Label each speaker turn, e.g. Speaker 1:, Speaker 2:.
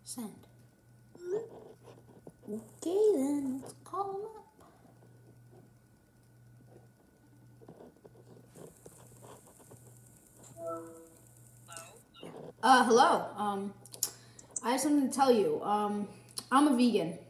Speaker 1: Send. Okay then, let's call him up. Hello. I have something to tell you. I'm a vegan.